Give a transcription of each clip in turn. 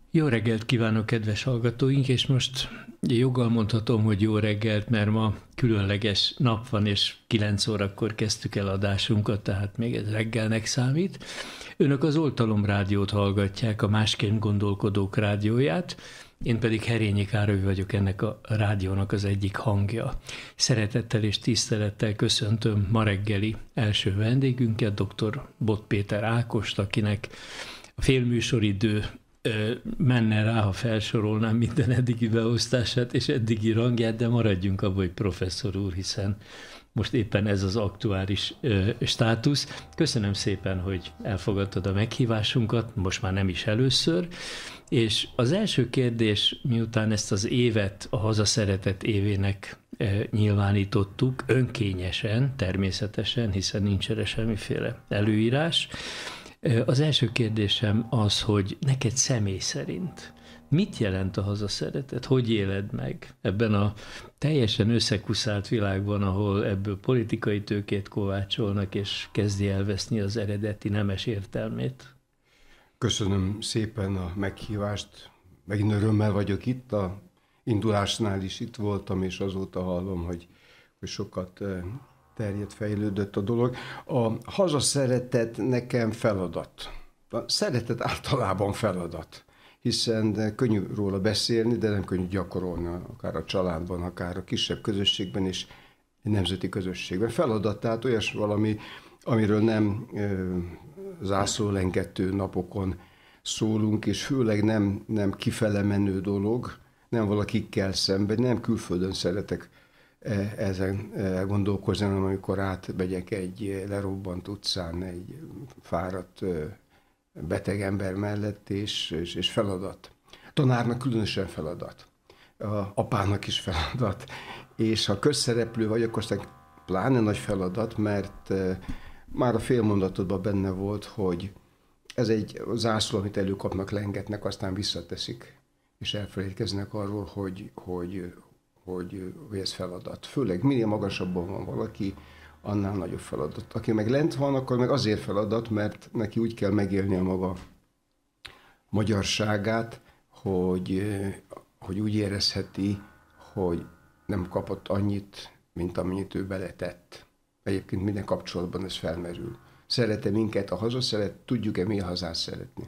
Jó reggelt kívánok, kedves hallgatóink, és most joggal mondhatom, hogy jó reggelt, mert ma különleges nap van, és 9 órakor kezdtük el adásunkat, tehát még ez reggelnek számít. Önök az Oltalom rádiót hallgatják, a Másként Gondolkodók rádióját, én pedig Herényi Károly vagyok, ennek a rádiónak az egyik hangja. Szeretettel és tisztelettel köszöntöm ma reggeli első vendégünket, dr. Bot Péter Ákost, akinek a félműsoridő menne rá, ha felsorolnám minden eddigi beosztását és eddigi rangját, de maradjunk abban, hogy professzor úr, hiszen most éppen ez az aktuális státusz. Köszönöm szépen, hogy elfogadtad a meghívásunkat, most már nem is először, és az első kérdés, miután ezt az évet a hazaszeretet évének nyilvánítottuk, önkényesen, természetesen, hiszen nincs erre semmiféle előírás, az első kérdésem az, hogy neked személy szerint mit jelent a hazaszeretet? Hogy éled meg ebben a teljesen összekuszált világban, ahol ebből politikai tőkét kovácsolnak, és kezdi elveszni az eredeti nemes értelmét? Köszönöm szépen a meghívást. Megint örömmel vagyok itt. A indulásnál is itt voltam, és azóta hallom, hogy sokat terjedt, fejlődött a dolog. A hazaszeretet nekem feladat. A szeretet általában feladat, hiszen könnyű róla beszélni, de nem könnyű gyakorolni, akár a családban, akár a kisebb közösségben és nemzeti közösségben. Feladat, tehát olyas valami, amiről nem zászlólengető napokon szólunk, és főleg nem kifele menő dolog, nem valakikkel szemben, nem külföldön szeretek ezen gondolkozni, amikor átmegyek egy lerobbant utcán egy fáradt beteg ember mellett, és feladat. Tanárnak különösen feladat, apának is feladat, és ha közszereplő vagy, akkor aztán pláne nagy feladat, mert már a félmondatodban benne volt, hogy ez egy zászló, amit előkapnak, lengetnek, aztán visszateszik, és elfelejtkeznek arról, hogy ez feladat. Főleg minél magasabban van valaki, annál nagyobb feladat. Aki meg lent van, akkor meg azért feladat, mert neki úgy kell megélni a maga magyarságát, hogy úgy érezheti, hogy nem kapott annyit, mint amennyit ő beletett. Egyébként minden kapcsolatban ez felmerül. Szeret-e minket a haza szeret? Tudjuk-e mi a hazát szeretni?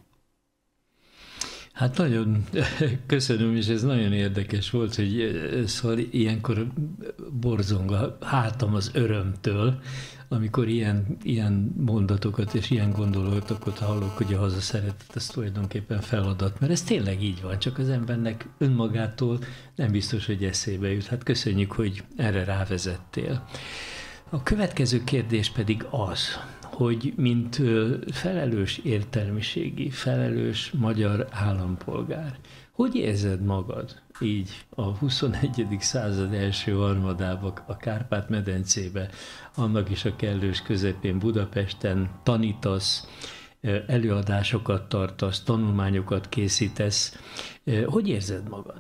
Hát nagyon köszönöm, és ez nagyon érdekes volt, hogy szóval ilyenkor borzong a hátam az örömtől, amikor ilyen mondatokat és ilyen gondolatokat hallok, hogy a hazaszeretet ez tulajdonképpen feladat, mert ez tényleg így van, csak az embernek önmagától nem biztos, hogy eszébe jut. Hát köszönjük, hogy erre rávezettél. A következő kérdés pedig az, hogy mint felelős értelmiségi, felelős magyar állampolgár, hogy érzed magad így a 21. század első harmadában a Kárpát-medencébe, annak is a kellős közepén Budapesten tanítasz, előadásokat tartasz, tanulmányokat készítesz. Hogy érzed magad?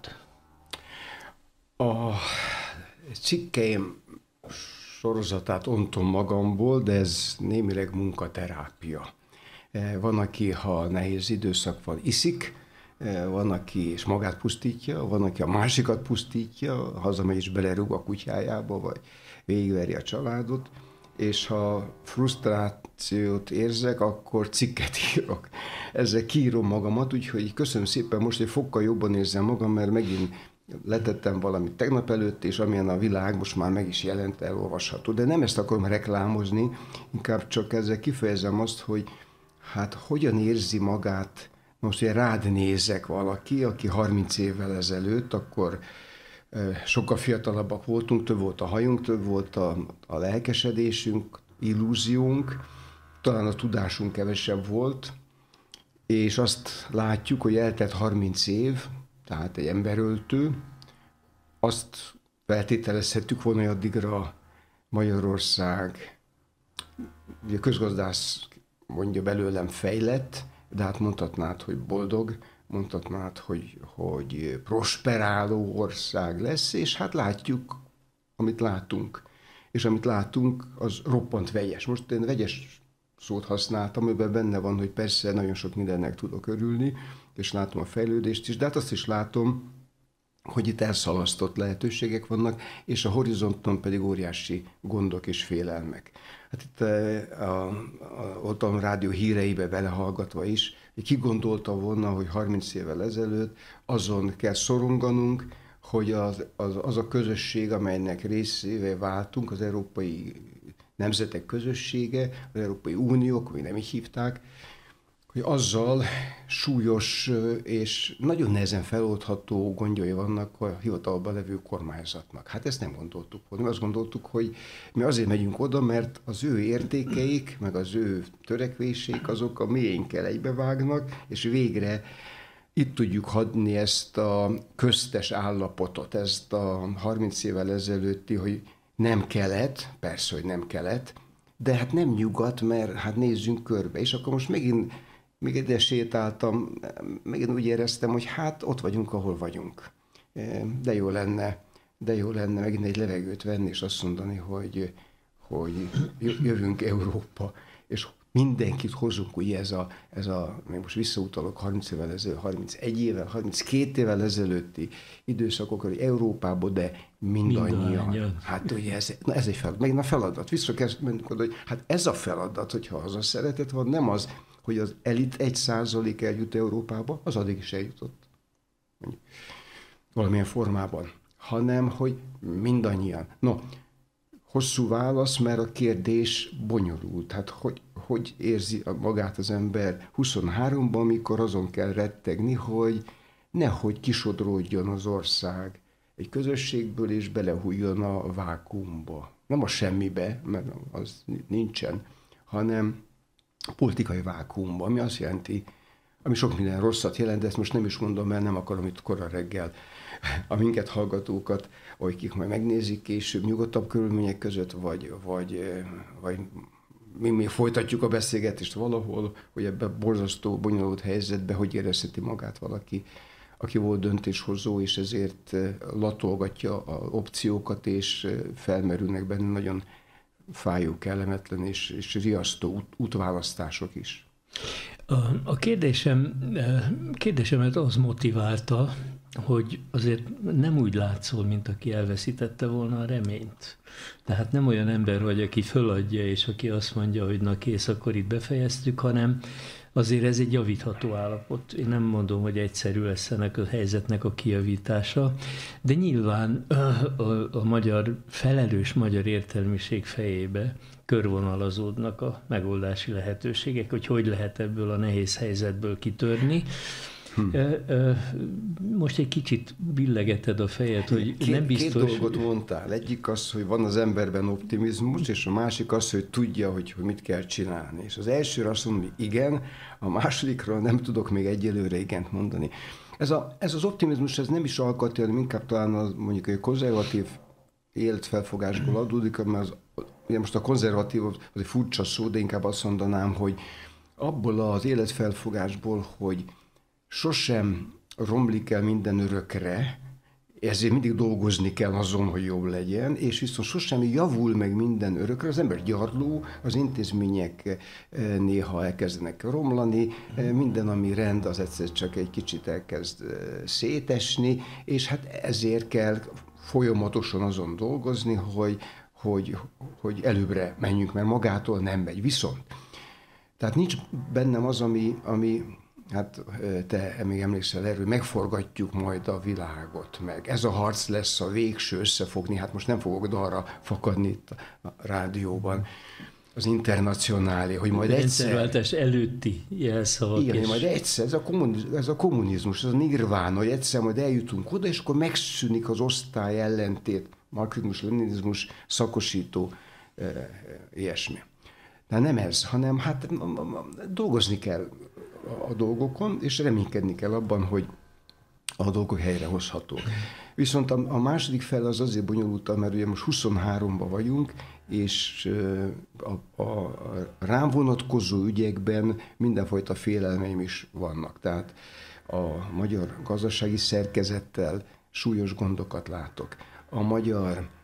A cikkeim sorozatát ontom magamból, de ez némileg munkaterápia. Van, aki, ha nehéz időszak van, iszik, van, aki és magát pusztítja, van, aki a másikat pusztítja, hazamegy és belerúg a kutyájába, vagy végigveri a családot, és ha frusztrációt érzek, akkor cikket írok. Ezzel kiírom magamat, úgyhogy köszönöm szépen, most egy fokkal jobban érzem magam, mert megint letettem valamit tegnap előtt, és amilyen a világ most már meg is jelent, elolvasható. De nem ezt akarom reklámozni, inkább csak ezzel kifejezem azt, hogy hát hogyan érzi magát, most ugye rád nézek valaki, aki 30 évvel ezelőtt, akkor sokkal fiatalabbak voltunk, több volt a hajunk, több volt a lelkesedésünk, illúziónk, talán a tudásunk kevesebb volt, és azt látjuk, hogy eltelt 30 év, tehát egy emberöltő, azt feltételezhettük volna, hogy addigra Magyarország, ugye közgazdász mondja belőlem fejlett, de hát mondhatnád, hogy boldog, mondhatnád, hogy prosperáló ország lesz, és hát látjuk, amit látunk. És amit látunk, az roppant vegyes. Most én vegyes szót használtam, amiben benne van, hogy persze nagyon sok mindennek tudok örülni, és látom a fejlődést is, de hát azt is látom, hogy itt elszalasztott lehetőségek vannak, és a horizonton pedig óriási gondok és félelmek. Hát itt ott a rádió híreibe belehallgatva is, ki gondolta volna, hogy 30 évvel ezelőtt azon kell szoronganunk, hogy az a közösség, amelynek részévé váltunk, az európai nemzetek közössége, az Európai Uniók, vagy nem így hívták, hogy azzal súlyos és nagyon nehezen feloldható gondjai vannak a hivatalban levő kormányzatnak. Hát ezt nem gondoltuk volna. Mi azt gondoltuk, hogy mi azért megyünk oda, mert az ő értékeik, meg az ő törekvéseik azok a mélyénkkel egybevágnak, és végre itt tudjuk hagyni ezt a köztes állapotot, ezt a 30 évvel ezelőtti, hogy nem kelet, persze, hogy nem kelet, de hát nem nyugat, mert hát nézzünk körbe. És akkor most még ide sétáltam, megint úgy éreztem, hogy hát ott vagyunk, ahol vagyunk. De jó lenne megint egy levegőt venni, és azt mondani, hogy jövünk Európa, és mindenkit hozunk, ugye ez a még most visszautalok 30 évvel ezelőtt, 31 évvel, 32 évvel ezelőtti időszakokra, hogy Európába, de mindannyian. Hát ugye ez egy feladat, megint a feladat. Vissza kell mennünk oda, hogy hát ez a feladat, hogyha az a szeretet van, nem az, hogy az elit 1% eljut Európába, az addig is eljutott. Valamilyen formában. Hanem, hogy mindannyian. No, hosszú válasz, mert a kérdés bonyolult. Hát hogy érzi magát az ember 23-ban, amikor azon kell rettegni, hogy nehogy kisodródjon az ország egy közösségből, és belehújjon a vákuumba. Nem a semmibe, mert az nincsen, hanem politikai vákuumban, ami azt jelenti, ami sok minden rosszat jelent, de ezt most nem is mondom, mert nem akarom itt korai reggel a minket hallgatókat, vagy kik majd megnézik később nyugodtabb körülmények között, vagy mi még folytatjuk a beszélgetést valahol, hogy ebben borzasztó, bonyolult helyzetben hogy érezheti magát valaki, aki volt döntéshozó, és ezért latolgatja az opciókat, és felmerülnek benne nagyon fájó, kellemetlen és riasztó útválasztások is. A kérdésemet az motiválta, hogy azért nem úgy látszol, mint aki elveszítette volna a reményt. Tehát nem olyan ember vagy, aki föladja, és aki azt mondja, hogy na kész, akkor itt befejeztük, hanem azért ez egy javítható állapot. Én nem mondom, hogy egyszerű lesz ennek a helyzetnek a kijavítása, de nyilván a felelős magyar értelmiség fejébe körvonalazódnak a megoldási lehetőségek, hogy lehet ebből a nehéz helyzetből kitörni. Most egy kicsit billegeted a fejed, hogy nem biztos... Két dolgot mondtál. Egyik az, hogy van az emberben optimizmus, és a másik az, hogy tudja, hogy mit kell csinálni. És az elsőre azt mondom, hogy igen, a másodikra nem tudok még egyelőre igent mondani. Ez az optimizmus, ez nem is alkotja, hanem inkább talán mondjuk egy konzervatív életfelfogásból adódik, mert ugye most a konzervatív az egy furcsa szó, de inkább azt mondanám, hogy abból az életfelfogásból, hogy sosem romlik el minden örökre, ezért mindig dolgozni kell azon, hogy jobb legyen, és viszont sosem javul meg minden örökre. Az ember gyarló, az intézmények néha elkezdenek romlani, minden, ami rend, az egyszer csak egy kicsit elkezd szétesni, és hát ezért kell folyamatosan azon dolgozni, hogy előbbre menjünk, mert magától nem megy. Viszont, tehát nincs bennem az, ami hát te még emlékszel erről, megforgatjuk majd a világot, meg ez a harc lesz a végső összefogni, hát most nem fogok dalra fakadni itt a rádióban, az internacionálé, hogy majd egyszer... Rendszerváltás előtti jelszavak. Igen, és... majd egyszer, ez a kommunizmus, ez a nirvána, hogy egyszer majd eljutunk oda, és akkor megszűnik az osztály ellentét, marxizmus, leninizmus, szakosító, ilyesmi. De nem ez, hanem hát dolgozni kell a dolgokon, és reménykedni kell abban, hogy a dolgok helyrehozhatók. Viszont a második fel az azért bonyolultabb, mert ugye most 23-ban vagyunk, és a rám vonatkozó ügyekben mindenfajta félelmeim is vannak. Tehát a magyar gazdasági szerkezettel súlyos gondokat látok. A magyar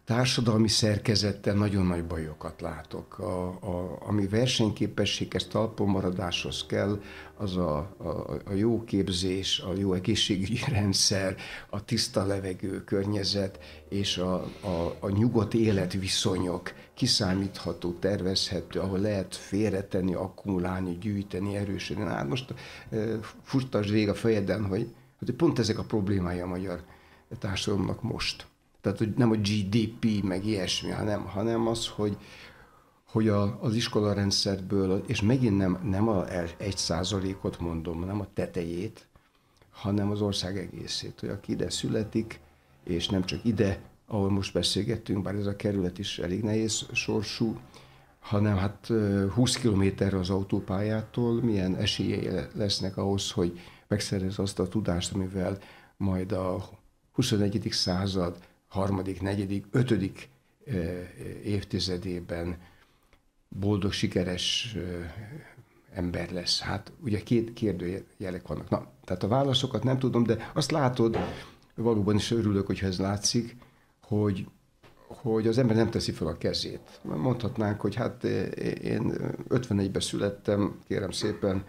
társadalmi szerkezettel nagyon nagy bajokat látok. Ami versenyképességhez, talpon-maradáshoz kell, az a jó képzés, a jó egészségügyi rendszer, a tiszta levegő környezet és a nyugodt életviszonyok, kiszámítható, tervezhető, ahol lehet félretenni, akkumulálni, gyűjteni, erősödni. Hát most futtasd végig a fejeden, hogy pont ezek a problémái a magyar társadalomnak most. Tehát, hogy nem a GDP, meg ilyesmi, hanem az, hogy az iskolarendszerből, és megint nem a 1%-ot mondom, nem a tetejét, hanem az ország egészét, hogy aki ide születik, és nem csak ide, ahol most beszélgettünk, bár ez a kerület is elég nehéz sorsú, hanem hát 20 kilométerre az autópályától milyen esélyei lesznek ahhoz, hogy megszerez azt a tudást, amivel majd a 21. század harmadik, negyedik, ötödik évtizedében boldog, sikeres ember lesz. Hát ugye két kérdőjelek vannak. Na, tehát a válaszokat nem tudom, de azt látod, valóban is örülök, hogyha ez látszik, hogy az ember nem teszi fel a kezét. Mondhatnánk, hogy hát én 51-ben születtem, kérem szépen,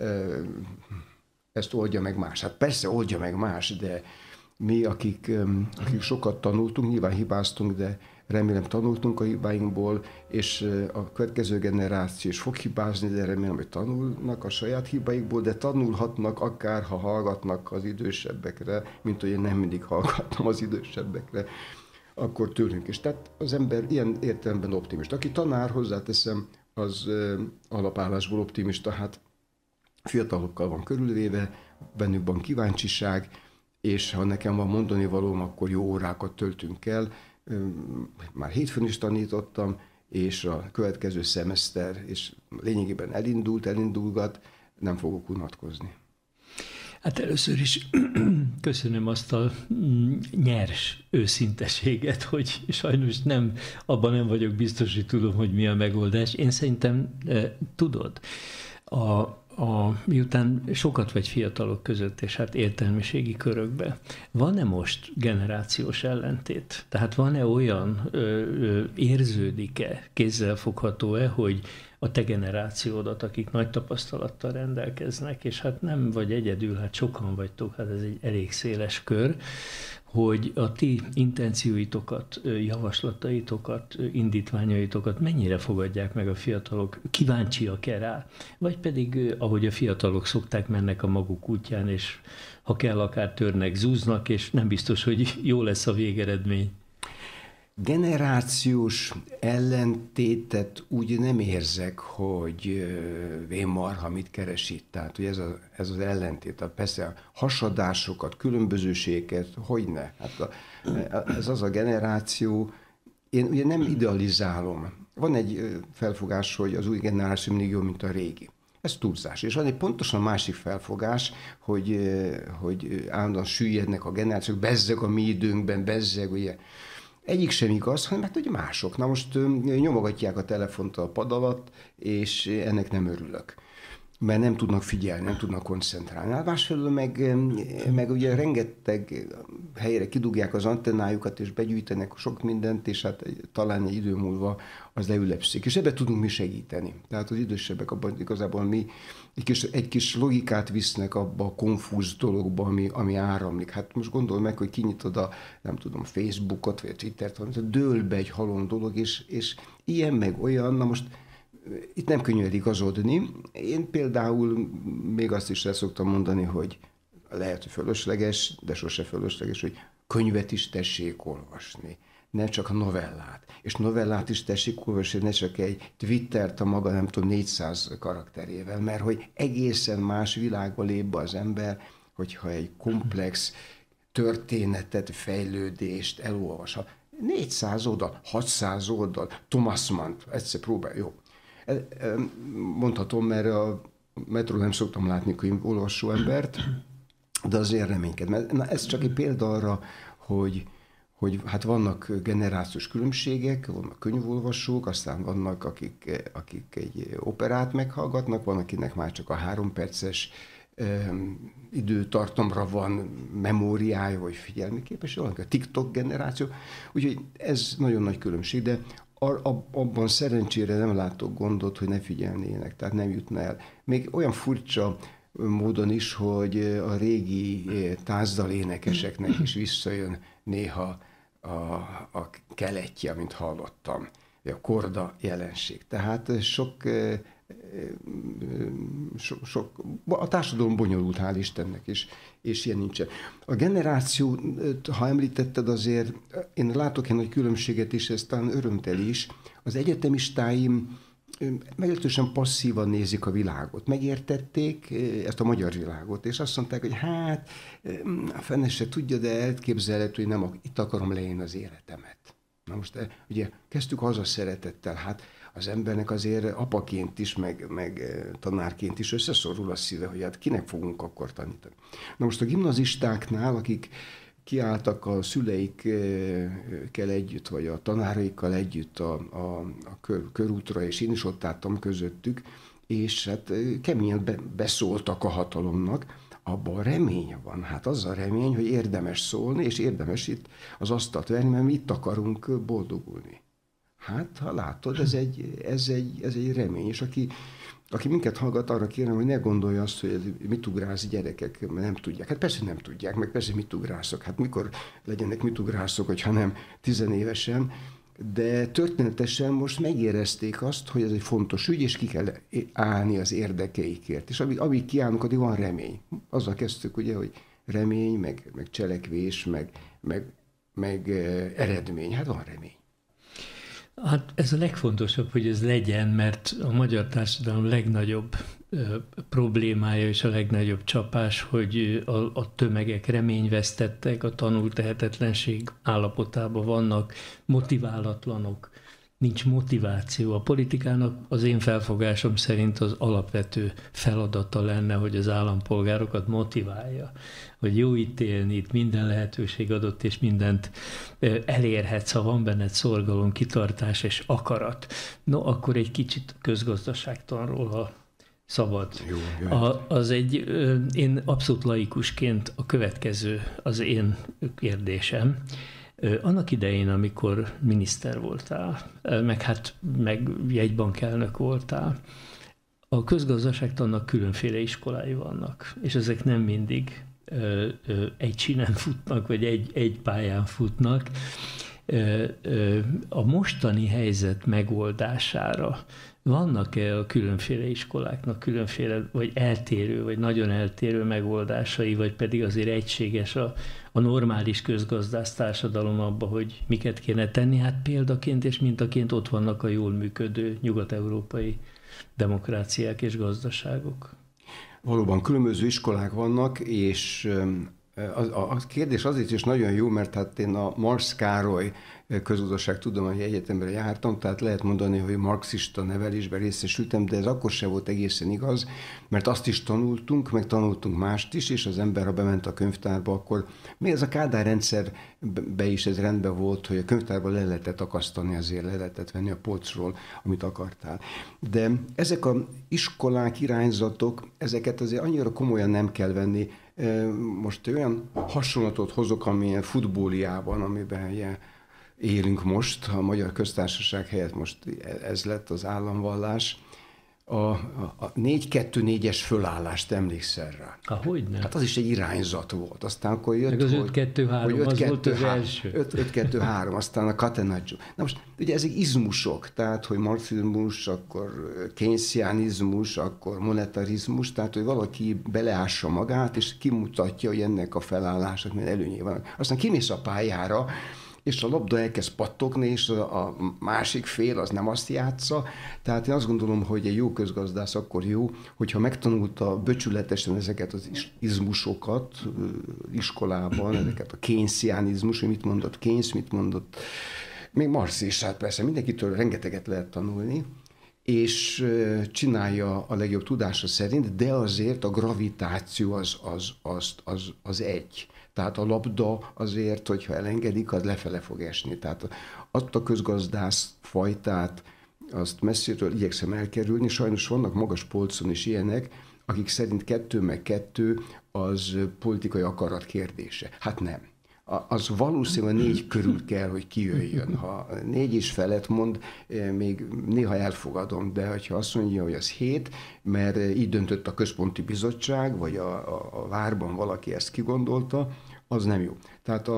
ezt oldja meg más. Hát persze oldja meg más, de mi, akik sokat tanultunk, nyilván hibáztunk, de remélem tanultunk a hibáinkból, és a következő generáció is fog hibázni, de remélem, hogy tanulnak a saját hibáikból, de tanulhatnak akár, ha hallgatnak az idősebbekre, mint hogy én nem mindig hallgattam az idősebbekre, akkor tőlünk is. Tehát az ember ilyen értelemben optimista. Aki tanár, hozzáteszem, az alapállásból optimista, hát fiatalokkal van körülvéve, bennük van kíváncsiság, és ha nekem van mondani valóm, akkor jó órákat töltünk el. Már hétfőn is tanítottam, és a következő szemeszter, és lényegében elindulgat, nem fogok unatkozni. Hát először is köszönöm azt a nyers őszinteséget, hogy sajnos abban nem vagyok biztos, hogy tudom, hogy mi a megoldás. Én szerintem tudod, miután sokat vagy fiatalok között, és hát értelmiségi körökben, van-e most generációs ellentét? Tehát van-e olyan, érződik-e, kézzelfogható-e, hogy a te generációdat, akik nagy tapasztalattal rendelkeznek, és hát nem vagy egyedül, hát sokan vagytok, hát ez egy elég széles kör, hogy a ti intencióitokat, javaslataitokat, indítványaitokat mennyire fogadják meg a fiatalok, kíváncsiak-e rá, vagy pedig, ahogy a fiatalok szokták, mennek a maguk útján, és ha kell, akár törnek, zúznak, és nem biztos, hogy jó lesz a végeredmény. Generációs ellentétet úgy nem érzek, hogy vénmarha mit keres itt. Tehát, hogy ez az ellentét. Persze a hasadásokat, különbözőségeket, hogyne. Hát ez az a generáció, én ugye nem idealizálom. Van egy felfogás, hogy az új generáció mindig jobb, mint a régi. Ez túlzás. És van egy pontosan másik felfogás, hogy állandóan süllyednek a generációk, bezzeg a mi időnkben, bezzeg, ugye. Egyik sem igaz, hanem hát ugye mások. Na most nyomogatják a telefont a pad alatt, és ennek nem örülök. Mert nem tudnak figyelni, nem tudnak koncentrálni. Hát másfelől meg ugye rengeteg helyre kidugják az antennájukat, és begyűjtenek sok mindent, és hát talán egy idő múlva az leülepszik. És ebbe tudunk mi segíteni. Tehát az idősebbek abban igazából mi egy kis logikát visznek abba a konfúz dologba, ami áramlik. Hát most gondolj meg, hogy kinyitod nem tudom, Facebookot, vagy Twittert, dől be egy halom dolog, és ilyen meg olyan, na most itt nem könnyű igazodni. Én például még azt is el szoktam mondani, hogy lehet, hogy fölösleges, de sose fölösleges, hogy könyvet is tessék olvasni, ne csak a novellát. És novellát is tessék olvasni, ne csak egy Twittert a maga, nem tudom, 400 karakterével, mert hogy egészen más világba lép be az ember, hogyha egy komplex történetet, fejlődést elolvas. 400 oldal, 600 oldal, Thomas Mann, egyszer próbál, jó. Mondhatom, mert a metron nem szoktam látni könyvolvasó embert, de azért reménykedem. Na, ez csak egy példa arra, hogy hát vannak generációs különbségek, vannak könyvolvasók, aztán vannak, akik egy operát meghallgatnak, van, akinek már csak a 3 perces időtartamra van memóriája, vagy figyelmi képes, a TikTok generáció. Úgyhogy ez nagyon nagy különbség, de abban szerencsére nem látok gondot, hogy ne figyelnének, tehát nem jutna el. Még olyan furcsa módon is, hogy a régi tánzdalénekeseknek is visszajön néha a keletje, mint hallottam, a korda jelenség. Tehát a társadalom bonyolult, hál' Istennek, és ilyen nincsen. A generáció, ha említetted, azért én látok egy nagy különbséget is, ez talán örömteli is. Az egyetemistáim meglehetősen passzívan nézik a világot. Megértették ezt a magyar világot, és azt mondták, hogy hát, a fene se tudja, de elképzelhető, hogy nem itt akarom leélni az életemet. Na most ugye kezdtük hazaszeretettel, hát az embernek azért apaként is, meg tanárként is összeszorul a szíve, hogy hát kinek fogunk akkor tanítani. Na most a gimnazistáknál, akik kiálltak a szüleikkel együtt, vagy a tanáraikkal együtt a körútra, és én is ott álltam közöttük, és hát keményen beszóltak a hatalomnak, abban remény van. Hát az a remény, hogy érdemes szólni, és érdemes itt az asztalt verni, mert mi itt akarunk boldogulni. Hát, ha látod, ez egy remény, és aki minket hallgat, arra kérem, hogy ne gondolja azt, hogy mit ugrálsz gyerekek, mert nem tudják. Hát persze nem tudják, meg persze mit ugrászok. Hát mikor legyenek mit ugrászok, hogyha nem 10 évesen, de történetesen most megérezték azt, hogy ez egy fontos ügy, és ki kell állni az érdekeikért. És amíg kiállunk, addig van remény. Azzal kezdtük, ugye, hogy remény, meg cselekvés, meg eredmény. Hát van remény. Hát ez a legfontosabb, hogy ez legyen, mert a magyar társadalom legnagyobb problémája és a legnagyobb csapás, hogy a tömegek reményvesztettek, a tanultehetetlenség állapotában vannak, motiválatlanok, nincs motiváció. A politikának az én felfogásom szerint az alapvető feladata lenne, hogy az állampolgárokat motiválja, hogy jó itt élni, itt minden lehetőség adott, és mindent elérhetsz, ha van benned szorgalom, kitartás és akarat. No, akkor egy kicsit közgazdaságtanról, ha szabad. Jó, én abszolút laikusként a következő az én kérdésem. Annak idején, amikor miniszter voltál, meg jegybankelnök voltál, a közgazdaságtannak különféle iskolái vannak, és ezek nem mindig egy csinen futnak, vagy egy pályán futnak. A mostani helyzet megoldására vannak-e a különféle iskoláknak különféle, vagy eltérő, vagy nagyon eltérő megoldásai, vagy pedig azért egységes a normális közgazdász társadalom abba, hogy miket kéne tenni? Hát példaként és mintaként ott vannak a jól működő nyugat-európai demokráciák és gazdaságok. Valóban különböző iskolák vannak, és a kérdés azért is nagyon jó, mert hát én a Marx Károly Közgazdaságtudományi Egyetemre jártam, tehát lehet mondani, hogy marxista nevelésben részesültem, de ez akkor sem volt egészen igaz, mert azt is tanultunk mást is, és az ember, ha bement a könyvtárba, akkor még ez a Kádár rendszerbe is ez rendben volt, hogy a könyvtárba le lehetett akasztani, azért le lehetett venni a polcról, amit akartál. De ezek az iskolák, irányzatok, ezeket azért annyira komolyan nem kell venni. Most olyan hasonlatot hozok, amilyen futbóliában, amiben élünk most, a Magyar Köztársaság helyett most ez lett az államvallás. A 4-2-4-es fölállást emlékszel rá? Hogyne. Hát az is egy irányzat volt. Aztán akkor jött, meg az 5-2-3, az volt az első. 5-2-3, aztán a catenaccio. Na most ugye ezek izmusok, tehát hogy marxizmus, akkor keynesianizmus, akkor monetarizmus, tehát hogy valaki beleássa magát, és kimutatja, hogy ennek a felállásnak milyen előnyei vannak. Aztán kimész a pályára, és a labda elkezd pattogni, és a másik fél az nem azt játsza. Tehát én azt gondolom, hogy egy jó közgazdász akkor jó, hogyha megtanulta böcsületesen ezeket az izmusokat iskolában, ezeket a keynesianizmus, hogy mit mondott Keynes, mit mondott, még Marx is, hát persze mindenkitől rengeteget lehet tanulni, és csinálja a legjobb tudása szerint, de azért a gravitáció az egy. Tehát a labda azért, hogyha elengedik, az lefele fog esni. Tehát azt a közgazdász fajtát, azt messziről igyekszem elkerülni. Sajnos vannak magas polcon is ilyenek, akik szerint 2+2 az politikai akarat kérdése. Hát nem. Az valószínűleg 4 körül kell, hogy kijöjjön. Ha 4 is felett mond, még néha elfogadom, de ha azt mondja, hogy az 7, mert így döntött a központi bizottság, vagy a várban valaki ezt kigondolta, az nem jó. Tehát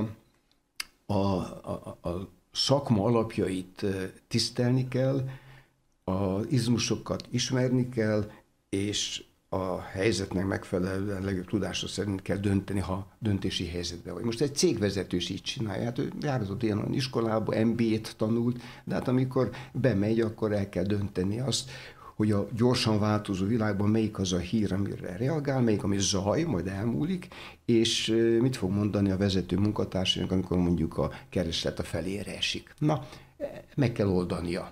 a szakma alapjait tisztelni kell, az izmusokat ismerni kell, és a helyzetnek megfelelően legjobb tudása szerint kell dönteni, ha döntési helyzetben vagy. Most egy cégvezető is így csinálja, hát ő járatott ilyen iskolába, MBA-t tanult, de hát amikor bemegy, akkor el kell dönteni azt, hogy a gyorsan változó világban melyik az a hír, amire reagál, melyik, ami zaj, majd elmúlik, és mit fog mondani a vezető munkatársainak, amikor mondjuk a kereslet a felére esik. Na, meg kell oldania.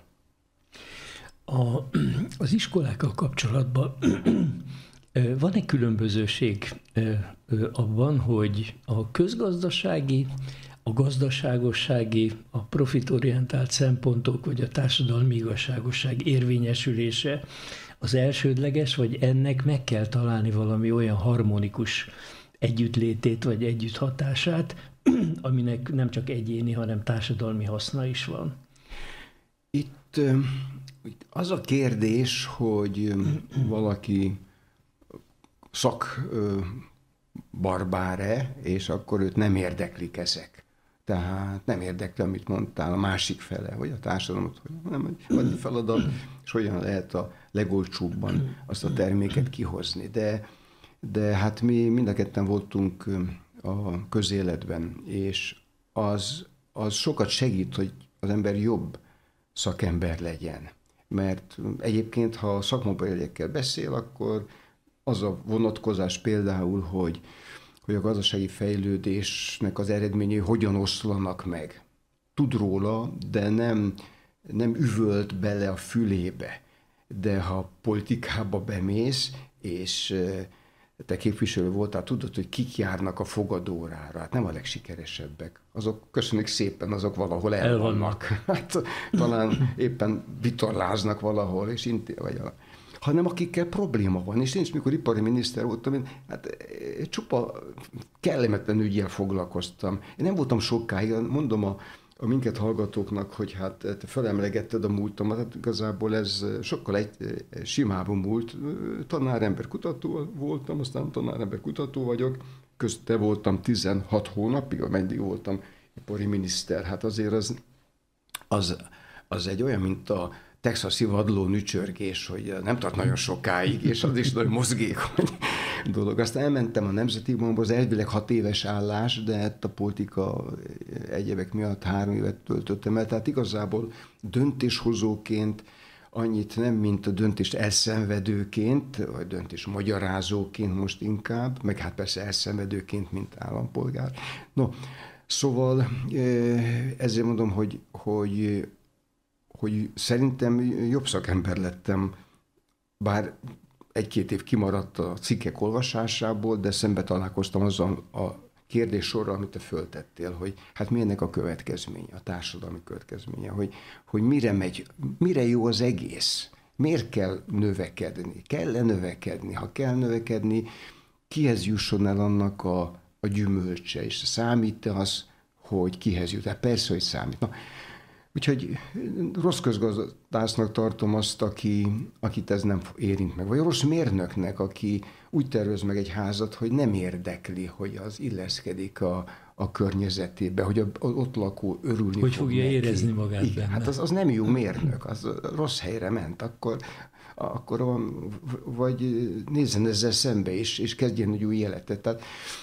Az iskolákkal kapcsolatban van-e különbözőség abban, hogy a közgazdasági, a gazdaságossági, a profitorientált szempontok, vagy a társadalmi igazságosság érvényesülése az elsődleges, vagy ennek meg kell találni valami olyan harmonikus együttlétét, vagy együtthatását, aminek nem csak egyéni, hanem társadalmi haszna is van? Itt az a kérdés, hogy valaki szakbarbár-e, és akkor őt nem érdeklik ezek. Tehát nem érdekli, amit mondtál, a másik fele, hogy a társadalmat, hogy nem egy feladat, és hogyan lehet a legolcsóbban azt a terméket kihozni. De hát mi mind a ketten voltunk a közéletben, és az sokat segít, hogy az ember jobb szakember legyen. Mert egyébként, ha szakmabeliekkel beszél, akkor az a vonatkozás például, hogy a gazdasági fejlődésnek az eredményei hogyan oszlanak meg. Tud róla, de nem üvölt bele a fülébe. De ha politikába bemész, és te képviselő voltál, tudod, hogy kik járnak a fogadórára. Hát nem a legsikeresebbek. Azok, köszönjük szépen, azok valahol el vannak. Hát, talán éppen vitorláznak valahol, és hanem akikkel probléma van. És én is, mikor ipari miniszter voltam, hát csupa kellemetlen ügyel foglalkoztam. Én nem voltam sokáig, mondom a minket hallgatóknak, hogy hát te felemlegetted a múltamat, hát igazából ez sokkal simább múlt. Tanárember kutató voltam, aztán tanárember kutató vagyok, közte voltam 16 hónapig, ameddig voltam ipari miniszter. Hát azért az egy olyan, mint a texasi vadló nücsörgés, hogy nem tart nagyon sokáig, és az is nagyon mozgékony dolog. Aztán elmentem a Nemzeti Bankba, az elvileg 6 éves állás, de a politika egyebek miatt 3 évet töltöttem el. Tehát igazából döntéshozóként annyit nem, mint a döntést elszenvedőként, vagy döntés magyarázóként most inkább, meg hát persze elszenvedőként, mint állampolgár. No, szóval ezért mondom, hogy szerintem jobb szakember lettem, bár 1-2 év kimaradt a cikkek olvasásából, de szembe találkoztam azzal a kérdéssorral, amit te föltettél, hogy hát mi ennek a következménye, a társadalmi következménye, hogy mire megy, mire jó az egész, miért kell növekedni, kell-e növekedni, ha kell növekedni, kihez jusson el annak a gyümölcse, és számít-e az, hogy kihez jut? Hát persze, hogy számít. Na, úgyhogy rossz közgazdásznak tartom azt, akit ez nem érint meg. Vagy rossz mérnöknek, aki úgy tervez meg egy házat, hogy nem érdekli, hogy az illeszkedik a környezetébe, hogy ott lakó örülni hogy fog fogja neki. érezni magát. Igen, benne. hát az nem jó mérnök, az rossz helyre ment. Akkor vagy nézzen ezzel szembe, és kezdjen egy új életet. Tehát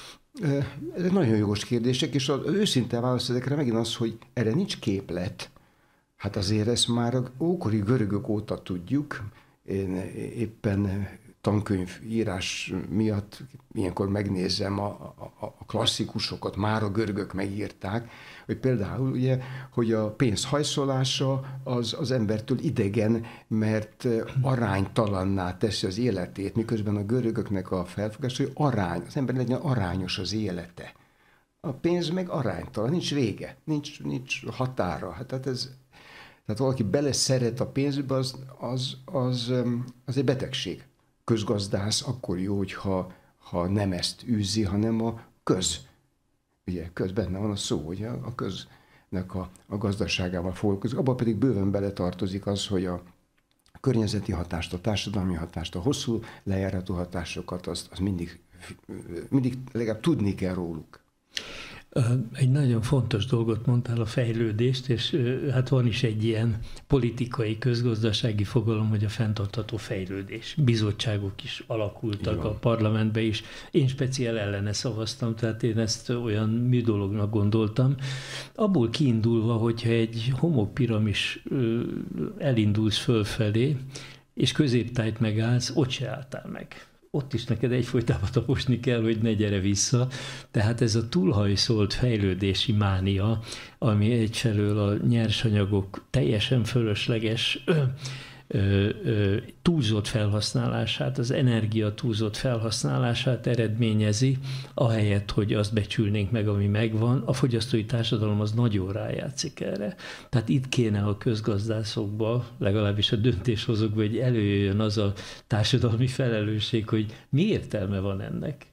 ezek nagyon jogos kérdések, és az őszinte válasz ezekre megint az, hogy erre nincs képlet. Hát azért ezt már az ókori görögök óta tudjuk. Én éppen tankönyvírás miatt ilyenkor megnézem a klasszikusokat, már a görögök megírták, hogy például ugye, hogy a pénz hajszolása az embertől idegen, mert aránytalanná teszi az életét, miközben a görögöknek a felfogása, hogy az ember legyen arányos az élete. A pénz meg aránytalan, nincs vége, nincs határa. Tehát valaki beleszeret a pénzbe, az egy betegség. közgazdász akkor jó, ha nem ezt űzi, hanem a köz. Ugye köz, benne van a szó, ugye a köznek a gazdaságával foglalkozik. Abba pedig bőven beletartozik az, hogy a környezeti hatást, a társadalmi hatást, a hosszú lejáratú hatásokat, azt mindig legalább tudni kell róluk. Egy nagyon fontos dolgot mondtál, a fejlődést, és hát van is egy ilyen politikai, közgazdasági fogalom, hogy a fenntartható fejlődés. Bizottságok is alakultak a parlamentbe is. Én speciál ellene szavaztam, tehát én ezt olyan mű dolognak gondoltam. Abból kiindulva, hogyha egy homokpiramis elindulsz fölfelé, és középtájt megállsz, ott se álltál meg. Ott is neked egyfolytában taposni kell, hogy ne gyere vissza. Tehát ez a túlhajszolt fejlődési mánia, ami egyfelől a nyersanyagok teljesen fölösleges túlzott felhasználását, az energia túlzott felhasználását eredményezi, ahelyett, hogy azt becsülnénk meg, ami megvan. A fogyasztói társadalom az nagyon rájátszik erre. Tehát itt kéne a közgazdászokba, legalábbis a döntéshozókba, hogy előjöjjön az a társadalmi felelősség, hogy mi értelme van ennek.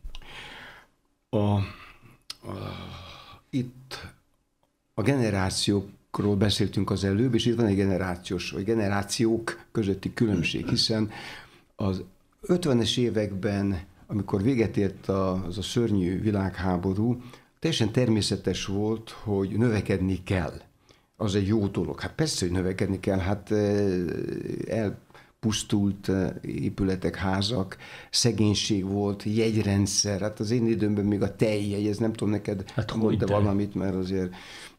Itt a generációkról beszéltünk az előbb, és itt van egy generációk közötti különbség, hiszen az 50-es években, amikor véget ért az a szörnyű világháború, teljesen természetes volt, hogy növekedni kell. Az egy jó dolog. Hát persze, hogy növekedni kell, hát elpusztult épületek, házak, szegénység volt, jegyrendszer, hát az én időmben még a tejjegy, ez nem tudom neked mondta valamit, mert azért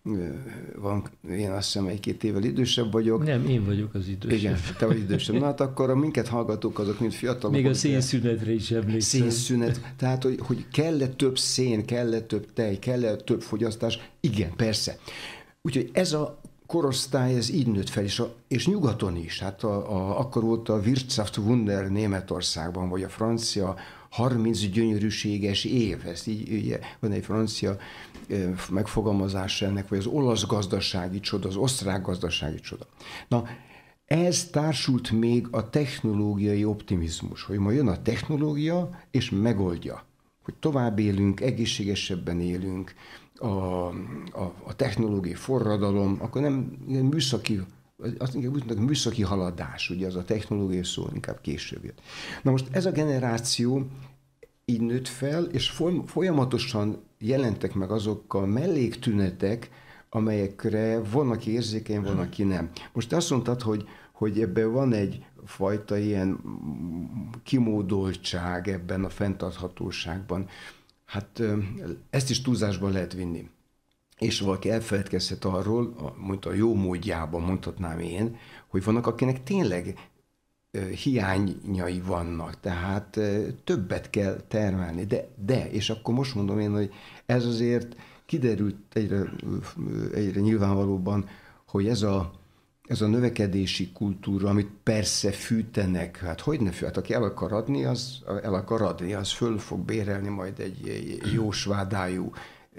én azt hiszem egy-két évvel idősebb vagyok. Nem, én vagyok az idősebb. Igen, te vagy idősebb. Na hát akkor a minket hallgatók azok, mint fiatalok. Még a szénszünetre is emlékszem. Szénszünet, tehát hogy kell-e több szén, kell-e több tej, kell-e több fogyasztás? Igen, persze. Úgyhogy ez a korosztály, ez így nőtt fel, és nyugaton is. Hát akkor volt a Wirtschaftswunder Németországban, vagy a francia 30 gyönyörűséges év. Ez így, ugye, van egy francia megfogalmazása ennek, vagy az olasz gazdasági csoda, az osztrák gazdasági csoda. Na, ez társult még a technológiai optimizmus, hogy ma jön a technológia, és megoldja, hogy tovább élünk, egészségesebben élünk, a technológiai forradalom, akkor nem műszaki, azt inkább műszaki haladás, ugye az a technológiai szó inkább később jött. Na most ez a generáció így nőtt fel, és folyamatosan jelentek meg azok a melléktünetek, amelyekre van, aki érzékeny, van, aki nem. Most te azt mondtad, hogy ebben van egy fajta ilyen kimódoltság ebben a fenntarthatóságban. Hát ezt is túlzásban lehet vinni. És valaki elfeledkezhet arról, mondta a jó módjában mondhatnám én, hogy vannak, akinek tényleg hiányai vannak, tehát többet kell termelni. De, és akkor most mondom én, hogy ez azért kiderült egyre nyilvánvalóban, hogy ez a növekedési kultúra, amit persze fűtenek, hát hogy ne fű, hát aki el akar adni, az föl fog bérelni majd egy jó svádájú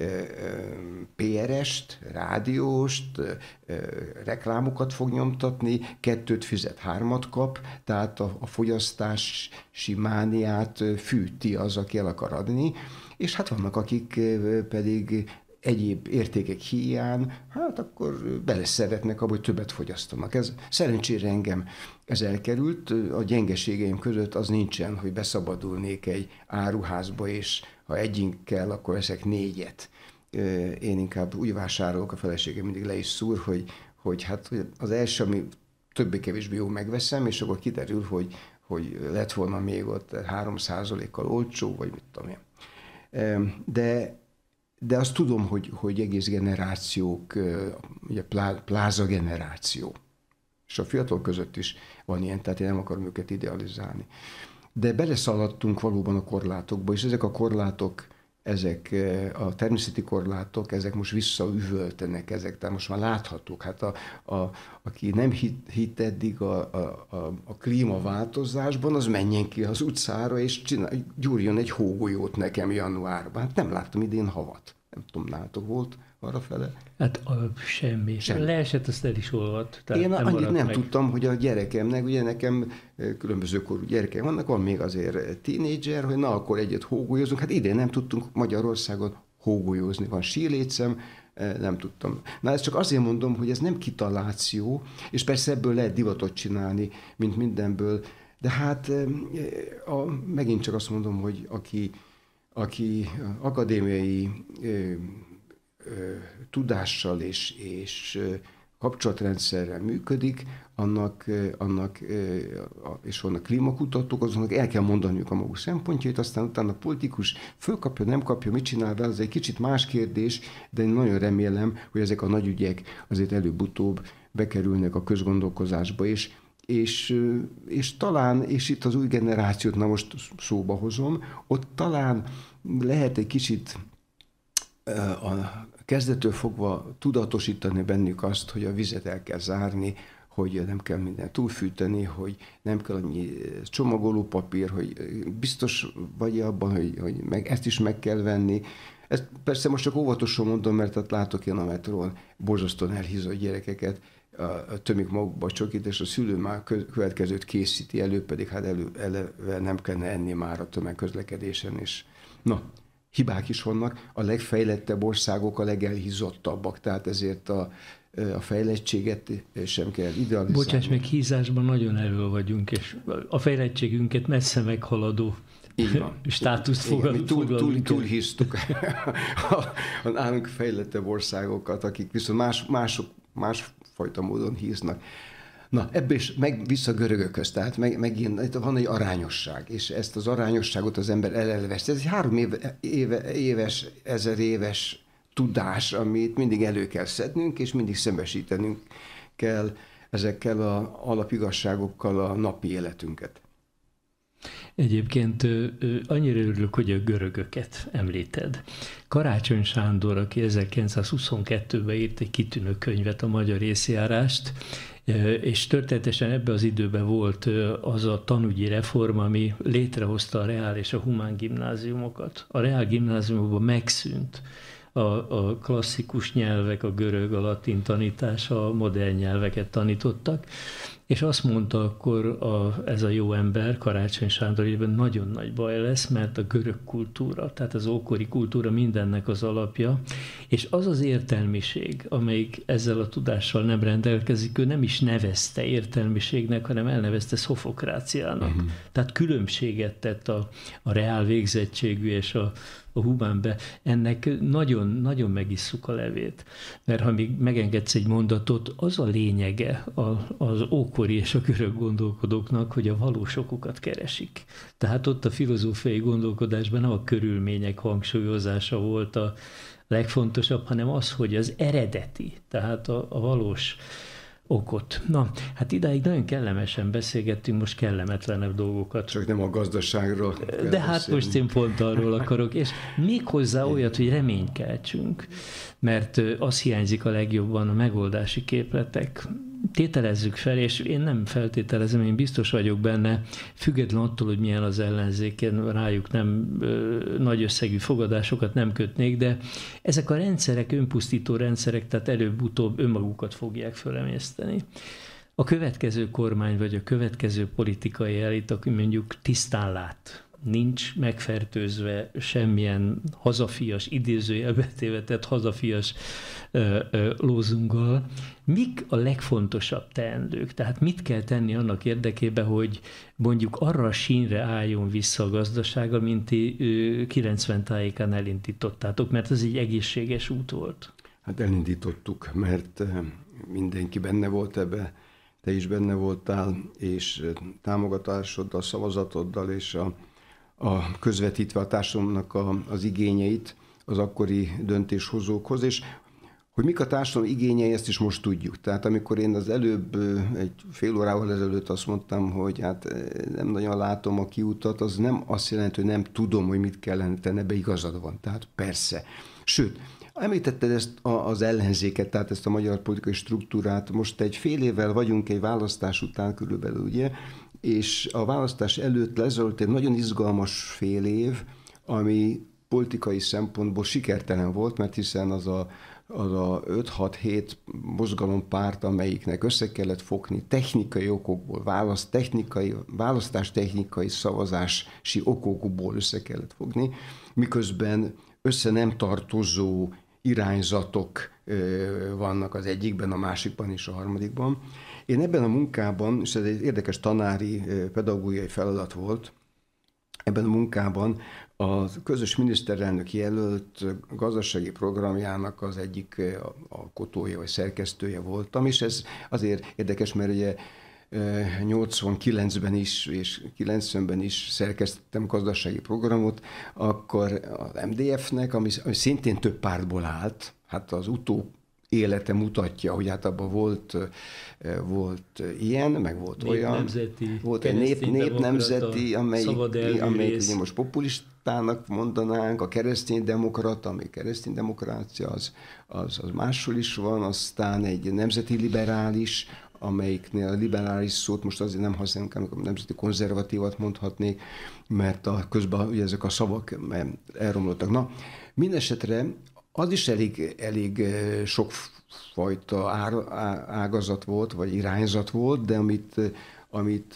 PR-est, rádióst, reklámokat fog nyomtatni, 2 fizet, 3 kap, tehát a fogyasztási mániát fűti az, aki el akar adni, és hát vannak, akik pedig egyéb értékek hiány, hát akkor beleszeretnek abba, hogy többet fogyasztanak. Szerencsére engem ez elkerült, a gyengeségeim között az nincsen, hogy beszabadulnék egy áruházba, és ha egyink kell, akkor veszek 4. Én inkább úgy vásárolok, a feleségem mindig le is szúr, hogy hát az első, ami többé-kevésbé jó, megveszem, és akkor kiderül, hogy lett volna még ott 3%-kal olcsó, vagy mit tudom én. De azt tudom, hogy egész generációk, ugye pláza generáció, és a fiatal között is van ilyen, tehát én nem akarom őket idealizálni. De beleszaladtunk valóban a korlátokba, és ezek a korlátok, ezek a természeti korlátok, ezek most visszaüvöltenek, ezek, tehát most már láthatók. Hát aki nem hitt eddig a klímaváltozásban, az menjen ki az utcára, és gyúrjon egy hógolyót nekem januárban. Hát nem láttam idén havat. Nem tudom, nálatok volt arrafele? Hát semmi. Leesett, azt el is olvadt. Én annyit nem tudtam, hogy a gyerekemnek, ugye nekem különböző korú gyerekeim vannak, van még azért tínédzser, hogy na, akkor egyet hógolyózunk. Hát idén nem tudtunk Magyarországon hógolyózni. Van sílécem, nem tudtam. Na, ezt csak azért mondom, hogy ez nem kitaláció, és persze ebből lehet divatot csinálni, mint mindenből, de hát megint csak azt mondom, hogy aki akadémiai tudással és kapcsolatrendszerrel működik, annak és vannak klímakutatók, azonnak el kell mondaniuk a maguk szempontjait, aztán utána a politikus fölkapja, nem kapja, mit csinál vele, ez egy kicsit más kérdés, de én nagyon remélem, hogy ezek a nagy ügyek azért előbb-utóbb bekerülnek a közgondolkozásba, és talán, és itt az új generációt, na most szóba hozom, ott talán lehet egy kicsit a kezdettől fogva tudatosítani bennük azt, hogy a vizet el kell zárni, hogy nem kell mindent túlfűteni, hogy nem kell annyi csomagolópapír, hogy biztos vagy abban, hogy ezt is meg kell venni. Ezt persze most csak óvatosan mondom, mert hát látok én a metrón borzasztóan elhízott gyerekeket, tömik magukba a csokit, és a szülő már következőt készíti elő, pedig hát eleve nem kellene enni már a tömegközlekedésen is. Na, hibák is vannak, a legfejlettebb országok a legelhízottabbak, tehát ezért a fejlettséget sem kell idealizálni. Bocsáss meg, hízásban nagyon elő vagyunk, és a fejlettségünket messze meghaladó státuszt foglalunk. Túlhíztuk a nálunk fejlettebb országokat, akik viszont másfajta módon híznak. Na, ebből is meg vissza görögökhöz, tehát megint itt van egy arányosság, és ezt az arányosságot az ember elveszti. Ez egy 1000 éves tudás, amit mindig elő kell szednünk, és mindig szembesítenünk kell ezekkel az alapigazságokkal a napi életünket. Egyébként annyira örülök, hogy a görögöket említed. Karácsony Sándor, aki 1922-ben írt egy kitűnő könyvet, a Magyar Észjárást, és történetesen ebben az időben volt az a tanügyi reform, ami létrehozta a reál és a humán gimnáziumokat. A reál gimnáziumokban megszűnt a klasszikus nyelvek, a görög, a latin tanítása, a modern nyelveket tanítottak, és azt mondta akkor ez a jó ember, Karácsony Sándor, hogy nagyon nagy baj lesz, mert a görög kultúra, tehát az ókori kultúra mindennek az alapja, és az az értelmiség, amelyik ezzel a tudással nem rendelkezik, ő nem is nevezte értelmiségnek, hanem elnevezte szofokráciának. Tehát különbséget tett a reál végzettségű és a humánbe. Ennek nagyon, nagyon megisszuk a levét. Mert ha még megengedsz egy mondatot, az a lényege az ókori és a görög gondolkodóknak, hogy a valós okokat keresik. Tehát ott a filozófiai gondolkodásban nem a körülmények hangsúlyozása volt a legfontosabb, hanem az, hogy az eredeti, tehát a valós okot. Na, hát idáig nagyon kellemesen beszélgettünk, most kellemetlenebb dolgokat. Csak nem a gazdaságról. De hát most én pont arról akarok, és még hozzá olyat, hogy reményt keltsünk, mert az hiányzik a legjobban, a megoldási képletek. Tételezzük fel, és én nem feltételezem, én biztos vagyok benne, független attól, hogy milyen az ellenzék, én rájuk nem nagy összegű fogadásokat nem kötnék, de ezek a rendszerek, önpusztító rendszerek, tehát előbb-utóbb önmagukat fogják fölemészteni. A következő kormány, vagy a következő politikai elit, aki mondjuk tisztán lát, nincs megfertőzve semmilyen hazafias, idézőjelbe tévetett hazafias lózunggal. Mik a legfontosabb teendők? Tehát mit kell tenni annak érdekében, hogy mondjuk arra a sínre álljon vissza a gazdasága, mint ti 90 tájékán elindítottátok, mert ez egy egészséges út volt. Hát elindítottuk, mert mindenki benne volt ebbe, te is benne voltál, és támogatásoddal, szavazatoddal, és a közvetítve a társadalomnak az igényeit az akkori döntéshozókhoz, és hogy mik a társadalom igényei, ezt is most tudjuk. Tehát amikor én az előbb, egy fél órával ezelőtt azt mondtam, hogy hát nem nagyon látom a kiutat, az nem azt jelenti, hogy nem tudom, hogy mit kellene tenni, ebbe igazad van. Tehát persze. Sőt, említetted ezt az ellenzéket, tehát ezt a magyar politikai struktúrát. Most egy fél évvel vagyunk egy választás után körülbelül, ugye, és a választás előtt lezajlott egy nagyon izgalmas fél év, ami politikai szempontból sikertelen volt, mert hiszen az a 5-6-7 mozgalompárt, amelyiknek össze kellett fogni technikai okokból, választástechnikai szavazási okokból össze kellett fogni, miközben össze nem tartozó irányzatok vannak az egyikben, a másikban és a harmadikban. Én ebben a munkában, és ez egy érdekes tanári, pedagógiai feladat volt, ebben a munkában a közös miniszterelnök jelölt gazdasági programjának az egyik alkotója vagy szerkesztője voltam, és ez azért érdekes, mert ugye 89-ben is és 90-ben is szerkesztettem gazdasági programot, akkor az MDF-nek, ami szintén több pártból állt, hát az élete mutatja, hogy hát abban volt ilyen, meg volt olyan. Nemzeti, volt egy népnemzeti, amelyik ugye most populistának mondanánk, a kereszténydemokrata, ami kereszténydemokrácia, az máshol is van, aztán egy nemzeti liberális, amelyiknél a liberális szót most azért nem használunk, amikor nemzeti konzervatívat mondhatnék, mert közben ugye ezek a szavak elromlottak. Na, mindesetre az is elég sokfajta ágazat volt, vagy irányzat volt, de amit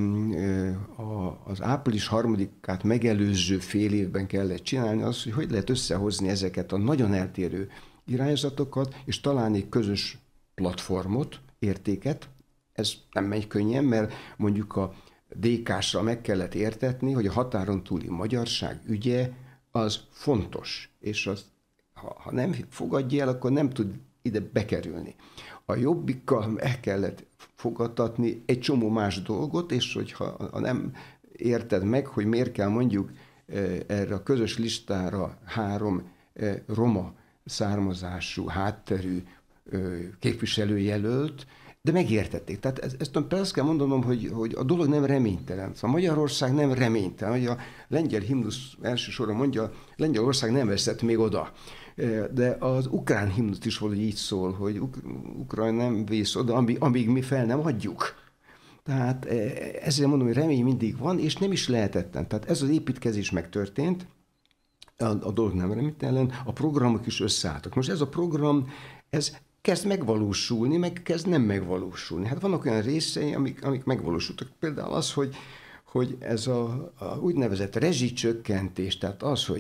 az április 3-át megelőző fél évben kellett csinálni, az, hogy lehet összehozni ezeket a nagyon eltérő irányzatokat, és találni egy közös platformot, értéket. Ez nem megy könnyen, mert mondjuk a DK-sra meg kellett értetni, hogy a határon túli magyarság ügye az fontos, és az ha nem fogadja el, akkor nem tud ide bekerülni. A Jobbikkal el kellett fogadtatni egy csomó más dolgot, és hogyha nem érted meg, hogy miért kell mondjuk erre a közös listára 3 roma származású, hátterű képviselőjelölt, de megértették. Tehát ezt azt kell mondanom, hogy a dolog nem reménytelen. Szóval Magyarország nem reménytelen. Hogy a lengyel himnusz elsősorban mondja, Lengyelország nem veszett még oda. De az ukrán himnusz is valahogy így szól, hogy Ukrajna nem vész oda, amíg mi fel nem adjuk. Tehát ezért mondom, hogy remény mindig van, és nem is lehetetlen. Tehát ez az építkezés megtörtént, a dolog nem reménytelen, a programok is összeálltak. Most ez a program, ez kezd megvalósulni, meg kezd nem megvalósulni. Hát vannak olyan részei, amik megvalósultak. Például az, hogy ez a úgynevezett rezsicsökkentés, tehát az, hogy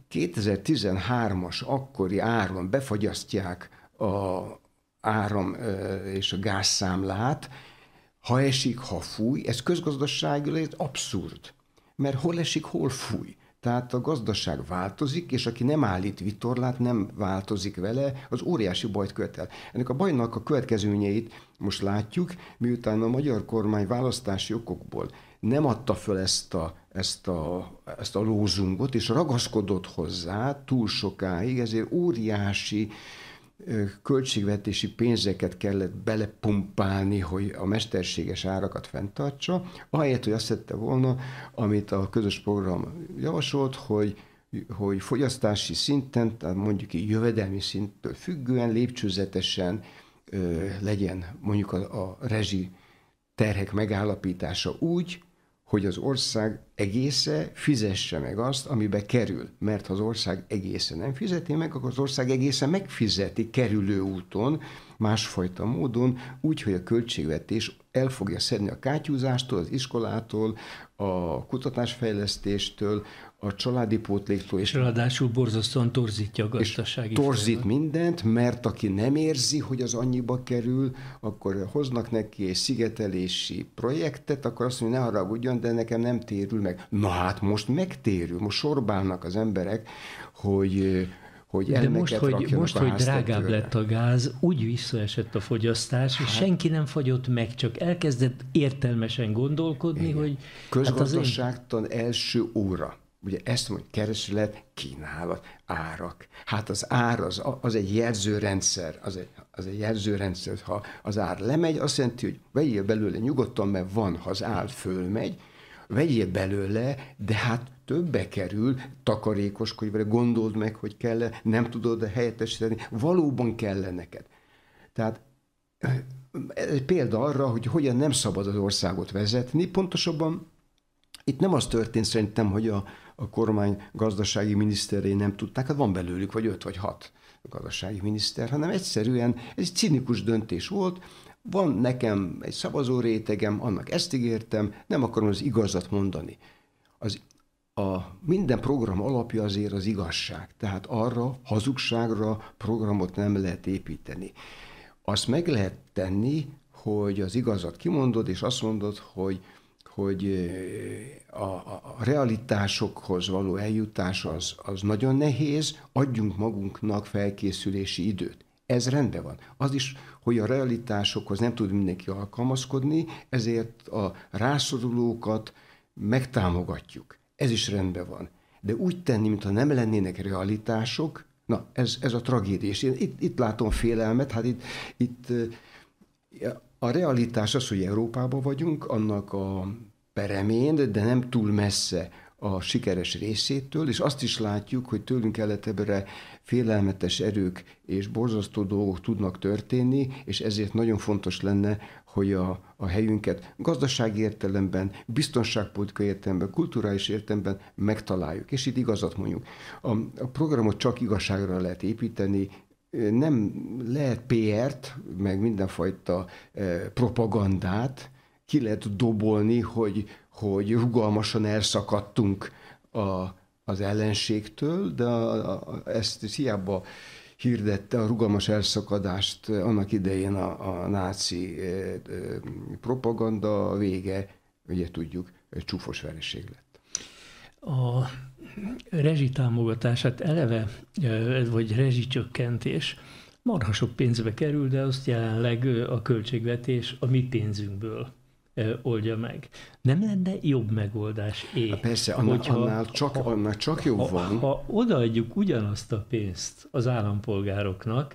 2013-as akkori áron befagyasztják a áram és a gázszámlát, ha esik, ha fúj, ez közgazdaságilag abszurd. Mert hol esik, hol fúj. Tehát a gazdaság változik, és aki nem állít vitorlát, nem változik vele, az óriási bajt követel. Ennek a bajnak a következményeit most látjuk, miután a magyar kormány választási okokból nem adta föl ezt a lózungot, és ragaszkodott hozzá túl sokáig, ezért óriási költségvetési pénzeket kellett belepumpálni, hogy a mesterséges árakat fenntartsa, ahelyett, hogy azt tette volna, amit a közös program javasolt, hogy fogyasztási szinten, tehát mondjuk egy jövedelmi szinttől függően, lépcsőzetesen legyen mondjuk a rezsi terhek megállapítása úgy, hogy az ország egésze fizesse meg azt, amibe kerül. Mert ha az ország egésze nem fizeti meg, akkor az ország egésze megfizeti kerülő úton, másfajta módon, úgy, hogy a költségvetés el fogja szedni a kátyúzástól, az iskolától, a kutatásfejlesztéstől, a családi pótléktól. És ráadásul borzasztóan torzítja a gazdasági torzít mindent, mert aki nem érzi, hogy az annyiba kerül, akkor hoznak neki egy szigetelési projektet, akkor azt mondja, ne haragudjon, de nekem nem térül meg. Na hát most megtérül, most sorbálnak az emberek, hogy de most, hogy drágább lett a gáz, úgy visszaesett a fogyasztás, és senki nem fagyott meg, csak elkezdett értelmesen gondolkodni, igen, hogy... Közgazdaságtan első óra. Ugye ezt mondja, kereslet, kínálat, árak. Hát az ár az egy jelzőrendszer, az egy jelzőrendszer. Ha az ár lemegy, azt jelenti, hogy vegyél belőle nyugodtan, mert van, ha az ár fölmegy, vegyél belőle, de hát többe kerül, takarékoskodj vele, gondold meg, hogy kell, nem tudod helyettesíteni, valóban kell neked. Tehát ez egy példa arra, hogy hogyan nem szabad az országot vezetni, pontosabban Itt nem az történt szerintem, hogy a kormány gazdasági miniszterei nem tudták, hát van belőlük vagy 5 vagy 6 gazdasági miniszter, hanem egyszerűen ez egy cinikus döntés volt. Van nekem egy szavazó rétegem, annak ezt ígértem, nem akarom az igazat mondani. Minden program alapja azért az igazság. Tehát arra, hazugságra programot nem lehet építeni. Azt meg lehet tenni, hogy az igazat kimondod, és azt mondod, hogy a realitásokhoz való eljutás az nagyon nehéz, adjunk magunknak felkészülési időt. Ez rendben van. Az is, hogy a realitásokhoz nem tud mindenki alkalmazkodni, ezért a rászorulókat megtámogatjuk. Ez is rendben van. De úgy tenni, mintha nem lennének realitások, na, ez a tragédia. És én itt látom félelmet, hát itt a realitás az, hogy Európában vagyunk, annak a peremén, de nem túl messze a sikeres részétől, és azt is látjuk, hogy tőlünk keletebbre félelmetes erők és borzasztó dolgok tudnak történni, és ezért nagyon fontos lenne, hogy a helyünket gazdasági értelemben, biztonságpolitikai értelemben, kulturális értelemben megtaláljuk. És itt igazat mondjuk. A programot csak igazságra lehet építeni, nem lehet PR-t, meg mindenfajta propagandát ki lehet dobolni, hogy rugalmasan elszakadtunk az ellenségtől, de ezt hiába hirdette a rugalmas elszakadást annak idején a náci propaganda, vége, ugye tudjuk, csúfos vereség lett. A rezsitámogatását eleve, vagy rezsicsökkentés marha sok pénzbe kerül, de azt jelenleg a költségvetés a mi pénzünkből oldja meg. Nem lenne jobb megoldás? Persze, annál csak jobb van. Ha odaadjuk ugyanazt a pénzt az állampolgároknak,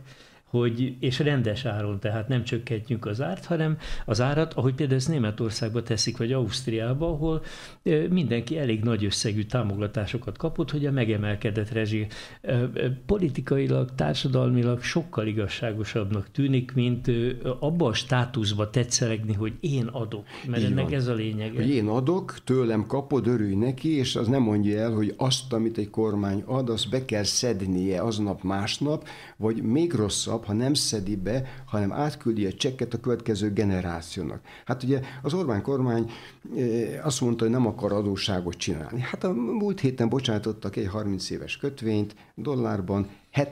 és rendes áron, tehát nem csökkentjük az árt, hanem az árat, ahogy például ezt Németországba teszik, vagy Ausztriába, ahol mindenki elég nagy összegű támogatásokat kapott, hogy a megemelkedett rezsi politikailag, társadalmilag sokkal igazságosabbnak tűnik, mint abba a státuszba tetszelegni, hogy én adok, mert ennek ez a lényege. Hogy én adok, tőlem kapod, örülj neki, és az nem mondja el, hogy azt, amit egy kormány ad, azt be kell szednie aznap, másnap, vagy még rosszabb, ha nem szedi be, hanem átküldi a csekket a következő generációnak. Hát ugye az Orbán kormány azt mondta, hogy nem akar adósságot csinálni. Hát a múlt héten bocsátottak egy 30 éves kötvényt dollárban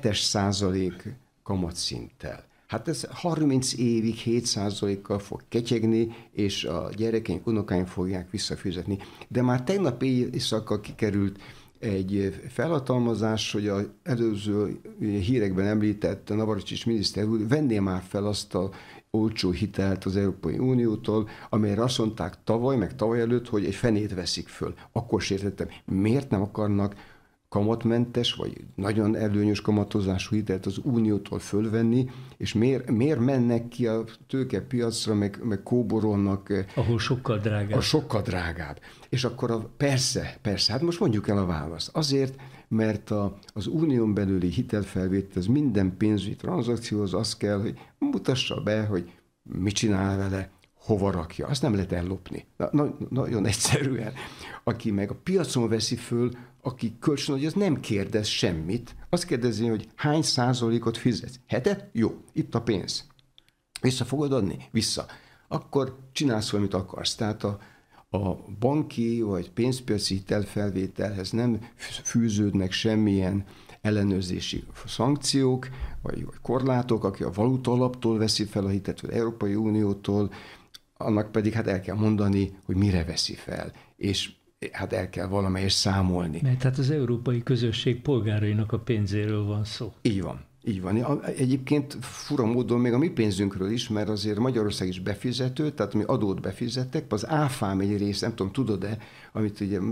7% kamatszinttel. Hát ez 30 évig 7%-kal fog ketyegni, és a gyerekeink, unokáink fogják visszafizetni. De már tegnap éjszaka kikerült egy felhatalmazás, hogy az előző hírekben említett Navracsics miniszter úr venné már fel azt a olcsó hitelt az Európai Uniótól, amelyre azt mondták tavaly, meg tavaly előtt, hogy egy fenét veszik föl. Akkor sem értettem, miért nem akarnak kamatmentes, vagy nagyon előnyös kamatozású hitelt az Uniótól fölvenni, és miért mennek ki a tőkepiacra, meg kóborolnak. Ahol sokkal drágább. A sokkal drágább. És akkor persze, hát most mondjuk el a választ. Azért, mert az unión belüli hitelfelvétel, az minden pénzügyi tranzakcióhoz az kell, hogy mutassa be, hogy mit csinál vele, hova rakja. Azt nem lehet ellopni. Nagyon egyszerűen. Aki meg a piacon veszi föl, aki kölcsön, az nem kérdez semmit. Azt kérdezi, hogy hány százalékot fizetsz? 7? Jó, itt a pénz. Vissza fogod adni? Vissza. Akkor csinálsz valamit akarsz. Tehát a banki vagy pénzpiaci hitelfelvételhez nem fűződnek semmilyen ellenőrzési szankciók, vagy korlátok, aki a valuta alaptól veszi fel a hitet, vagy Európai Uniótól, annak pedig hát el kell mondani, hogy mire veszi fel, és hát el kell valamelyest számolni. Mert hát az európai közösség polgárainak a pénzéről van szó. Így van. Így van. Egyébként fura módon még a mi pénzünkről is, mert azért Magyarország is befizető, tehát mi adót befizettek, az áfám egy része, nem tudom, tudod-e, amit ugye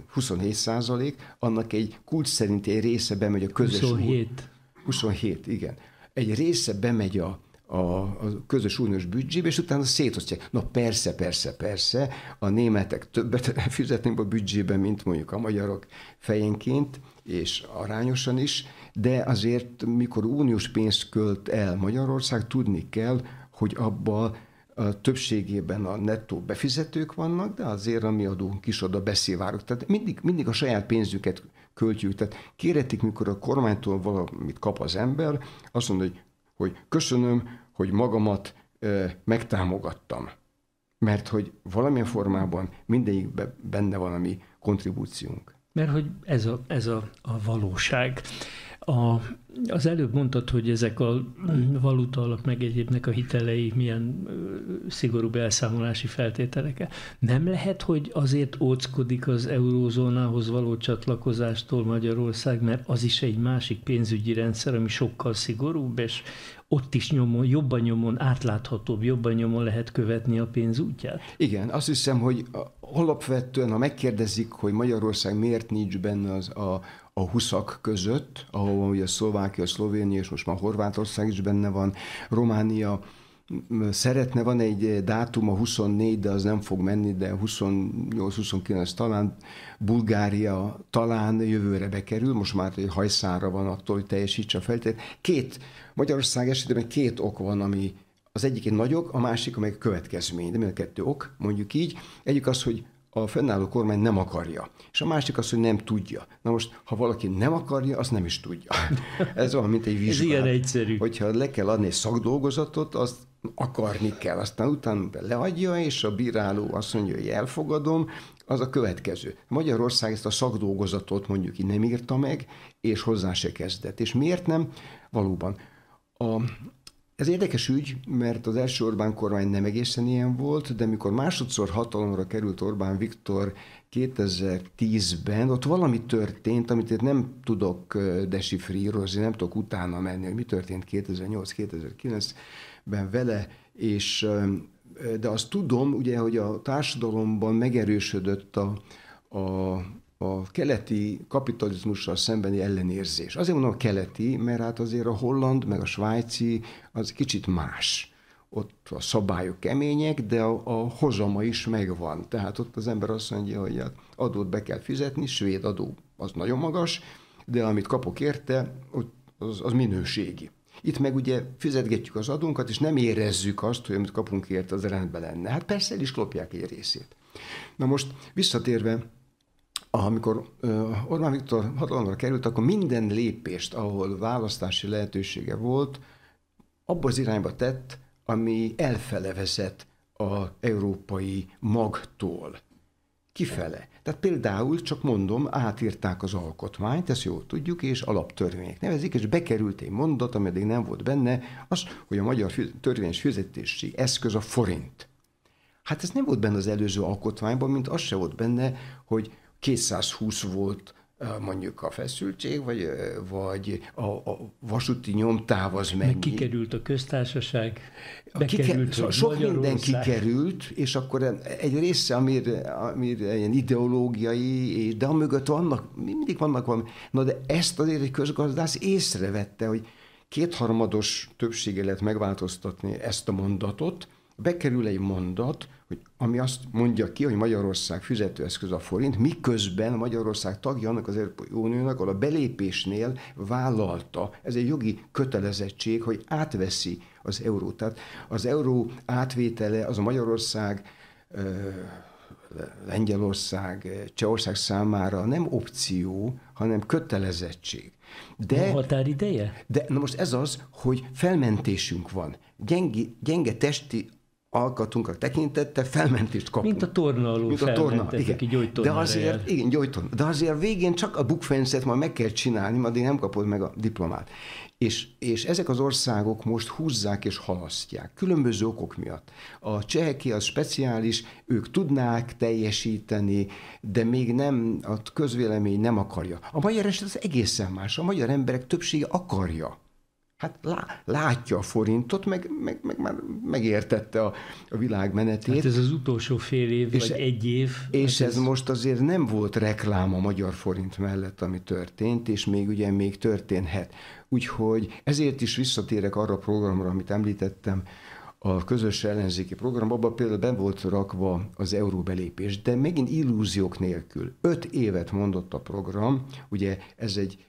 27%, annak egy kulcs szerinti egy része bemegy a közös... 27, igen. Egy része bemegy a közös uniós büdzsébe, és utána szétosztják. Na persze, a németek többet fizetnek a büdzsébe, mint mondjuk a magyarok fejenként, és arányosan is, de azért, mikor uniós pénzt költ el Magyarország, tudni kell, hogy abba a többségében a nettó befizetők vannak, de azért a mi adónk is oda beszivárog. Tehát mindig a saját pénzüket költjük. Tehát kéretik, mikor a kormánytól valamit kap az ember, azt mondja, hogy köszönöm, hogy magamat megtámogattam. Mert hogy valamilyen formában mindegyikben benne van a mi kontribúciónk. Mert hogy ez a valóság. Az előbb mondtad, hogy ezek a valuta alap meg egyébnek a hitelei milyen szigorúbb elszámolási feltételekkel. Nem lehet, hogy azért óckodik az eurózónához való csatlakozástól Magyarország, mert az is egy másik pénzügyi rendszer, ami sokkal szigorúbb, és ott is jobban nyomon, átláthatóbb, jobban nyomon lehet követni a pénz útját? Igen, azt hiszem, hogy alapvetően, ha megkérdezik, hogy Magyarország miért nincs benne a 20-ak között, ahol ugye Szlovákia, Szlovénia, és most már Horvátország is benne van, Románia szeretne, van egy dátum, a 24, de az nem fog menni, de 28-29 talán, Bulgária talán jövőre bekerül, most már egy hajszálra van attól, hogy teljesítse a feltételt. Magyarország esetében két ok van, ami az egyik egy nagy ok, a másik, amely következmény, de mind a kettő ok, mondjuk így. Egyik az, hogy a fennálló kormány nem akarja, és a másik az, hogy nem tudja. Na most, ha valaki nem akarja, azt nem is tudja. Ez olyan, mint egy vizsgát. Ez ilyen egyszerű. Hogyha le kell adni egy szakdolgozatot, azt akarni kell, aztán utána leadja, és a bíráló azt mondja, hogy elfogadom, az a következő. Magyarország ezt a szakdolgozatot mondjuk így nem írta meg, és hozzá se kezdett. És miért nem? Valóban. Ez érdekes ügy, mert az első Orbán kormány nem egészen ilyen volt, de mikor másodszor hatalomra került Orbán Viktor 2010-ben, ott valami történt, amit én nem tudok desifrírozni, nem tudok utána menni, hogy mi történt 2008-2009-ben vele, de azt tudom, ugye, hogy a társadalomban megerősödött a keleti kapitalizmussal szembeni ellenérzés. Azért mondom a keleti, mert hát azért a holland, meg a svájci az kicsit más. Ott a szabályok kemények, de a hozama is megvan. Tehát ott az ember azt mondja, hogy adót be kell fizetni, svéd adó az nagyon magas, de amit kapok érte, az minőségi. Itt meg ugye fizetgetjük az adónkat, és nem érezzük azt, hogy amit kapunk érte, az rendben lenne. Hát persze el is lopják egy részét. Na most visszatérve, amikor Orbán Viktor hatalomra került, akkor minden lépést, ahol választási lehetősége volt, abba az irányba tett, ami elfele vezet az európai magtól. Kifele. Tehát például, csak mondom, átírták az alkotmányt, ezt jól tudjuk, és alaptörvények nevezik, és bekerült egy mondat, ami eddig nem volt benne, az, hogy a magyar törvényes fizetési eszköz a forint. Hát ez nem volt benne az előző alkotmányban, mint az se volt benne, hogy 220 volt mondjuk a feszültség, vagy a vasúti nyomtáv az mennyi. Meg kikerült a köztársaság, bekerült sok minden kikerült, és akkor egy része, amire ilyen ideológiai, de amögött mindig vannak valami. Na de ezt azért egy közgazdász észrevette, hogy kétharmados többséggel lehet megváltoztatni ezt a mondatot, bekerül egy mondat, ami azt mondja ki, hogy Magyarország fizetőeszköz a forint, miközben Magyarország tagja annak az Európai Uniónak, ahol a belépésnél vállalta, ez egy jogi kötelezettség, hogy átveszi az eurót. Tehát az euró átvétele az a Magyarország, Lengyelország, Csehország számára nem opció, hanem kötelezettség. De, a határideje? De na most ez az, hogy felmentésünk van. Gyenge testi alkatunkra tekintette, felmentést kapunk. Mint a torna alól felmentettek, egy gyógytornára. De azért, igen, gyógytorna. De azért végén csak a bukfencet majd meg kell csinálni, addig nem kapod meg a diplomát. És ezek az országok most húzzák és halasztják, különböző okok miatt. A cseheki az speciális, ők tudnák teljesíteni, de még nem, a közvélemény nem akarja. A magyar eset az egészen más. A magyar emberek többsége akarja. Hát látja a forintot, meg már megértette a világ menetét. Hát ez az utolsó fél év, vagy egy év. És ez most azért nem volt reklám a magyar forint mellett, ami történt, és még történhet. Úgyhogy ezért is visszatérek arra a programra, amit említettem, a közös ellenzéki program, abban például be volt rakva az euróbelépés, de megint illúziók nélkül. 5 évet mondott a program, ugye ez egy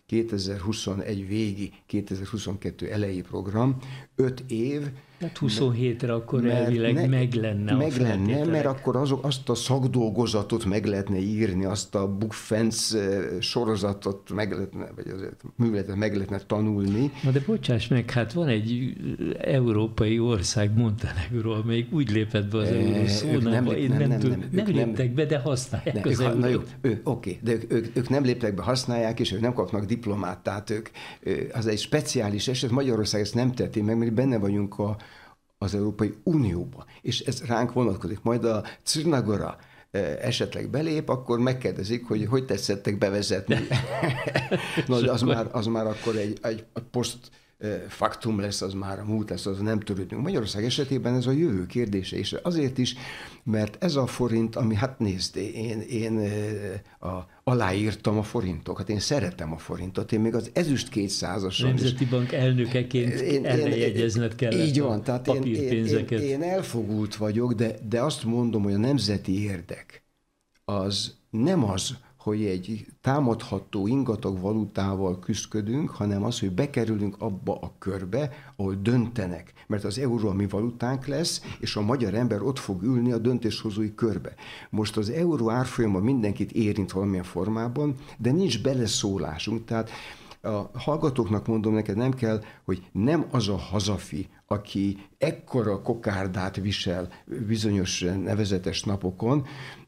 2021 végi, 2022 elejé program, 5 év. Tehát 27-re akkor elvileg meg lenne a feltételek. Mert akkor azt a szakdolgozatot meg lehetne írni, azt a Book-Fence sorozatot vagy az műveletet meg lehetne tanulni. Na de bocsáss meg, hát van egy európai ország, Montenegró, még úgy lépett be az eurózónába, nem léptek be, de használják az eurót. Na jó, oké, de ők nem léptek be, használják, és ők nem kapnak diplomát, tehát az egy speciális eset, Magyarország ezt nem teheti meg, mert benne vagyunk az Európai Unióba, és ez ránk vonatkozik. Majd a Crna-Gora esetleg belép, akkor megkérdezik, hogy tetszettek bevezetni. No, de az már akkor egy post faktum lesz, az már a múlt lesz, az nem törődünk. Magyarország esetében ez a jövő kérdése, és azért is, mert ez a forint, ami, hát nézd, én aláírtam a forintokat, én szeretem a forintot, én még az ezüst 200-ason Nemzeti Bank elnökeként erre jegyezned kellett így van, tehát papírpénzeket. Én elfogult vagyok, de azt mondom, hogy a nemzeti érdek az nem az, hogy egy támadható ingatag valutával küzdködünk, hanem az, hogy bekerülünk abba a körbe, ahol döntenek. Mert az euró a mi valutánk lesz, és a magyar ember ott fog ülni a döntéshozói körbe. Most az euró árfolyama mindenkit érint valamilyen formában, de nincs beleszólásunk. Tehát a hallgatóknak mondom neked, nem kell, hogy nem az a hazafi, aki ekkora kokárdát visel bizonyos nevezetes napokon,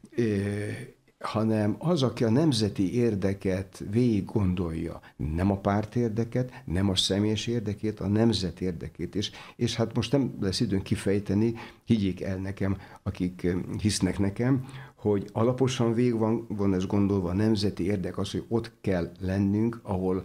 hanem az, aki a nemzeti érdeket végig gondolja, nem a párt érdeket, nem a személyes érdekét, a nemzet érdekét. És hát most nem lesz időn kifejteni, higgyék el nekem, akik hisznek nekem, hogy alaposan végig van ez gondolva a nemzeti érdek, az, hogy ott kell lennünk, ahol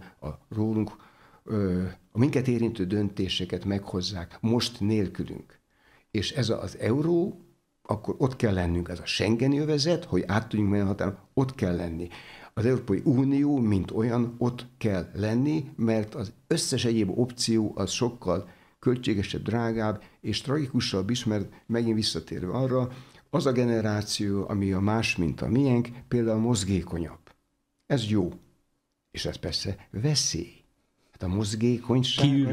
a minket érintő döntéseket meghozzák, most nélkülünk. És ez az euró, akkor ott kell lennünk, ez a Schengeni övezet, hogy át tudjunk menni a határon, ott kell lenni. Az Európai Unió, mint olyan, ott kell lenni, mert az összes egyéb opció az sokkal költségesebb, drágább, és tragikusabb is, mert megint visszatérve arra, az a generáció, ami a más, mint a miénk, például mozgékonyabb. Ez jó. És ez persze veszély. Hát a mozgékonyság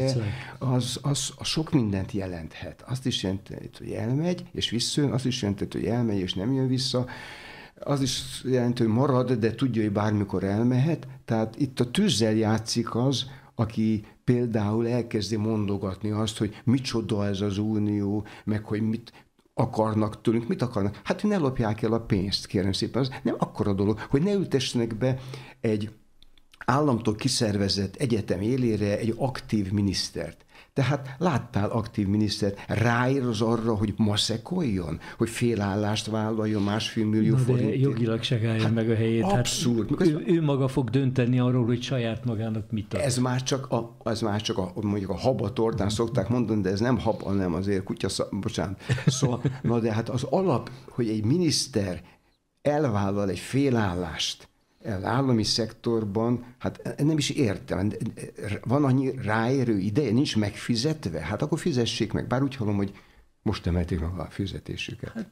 az sok mindent jelenthet. Azt is jelenti, hogy elmegy, és visszajön, azt is jelenti, hogy elmegy, és nem jön vissza. Az is jelenti, hogy marad, de tudja, hogy bármikor elmehet. Tehát itt a tűzzel játszik az, aki például elkezdi mondogatni azt, hogy micsoda ez az unió, meg hogy mit akarnak tőlünk, mit akarnak? Hát, hogy ne lopják el a pénzt, kérem szépen. Az nem akkora dolog, hogy ne ültessenek be egy államtól kiszervezett egyetem élére egy aktív minisztert. Tehát láttál aktív minisztert, ráír az arra, hogy maszekoljon, hogy félállást vállaljon 1,5 millió forintért. De jogilag se álljon meg a helyét. Abszurd. Hát ő maga fog dönteni arról, hogy saját magának mit ad. Ez már csak mondjuk a haba tortán szokták mondani, de ez nem hab, hanem azért bocsánat. Szóval, na de hát az alap, hogy egy miniszter elvállal egy félállást, állami szektorban, hát nem is értem. Van annyi ráérő ideje, nincs megfizetve? Hát akkor fizessék meg. Bár úgy hallom, hogy most emelték meg a fizetésüket.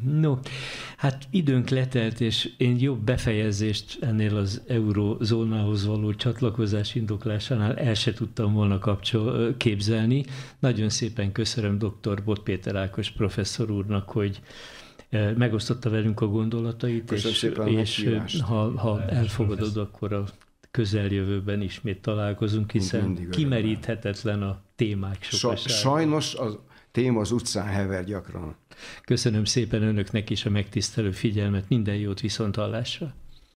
Hát időnk letelt, és én jobb befejezést ennél az eurózónához való csatlakozás indoklásánál el se tudtam volna képzelni. Nagyon szépen köszönöm dr. Bot Péter Ákos professzor úrnak, hogy megosztotta velünk a gondolatait, és ha elfogadod, akkor a közeljövőben ismét találkozunk, hiszen kimeríthetetlen a témák sokasága. Sajnos a téma az utcán hever gyakran. Köszönöm szépen önöknek is a megtisztelő figyelmet, minden jót, viszonthallásra!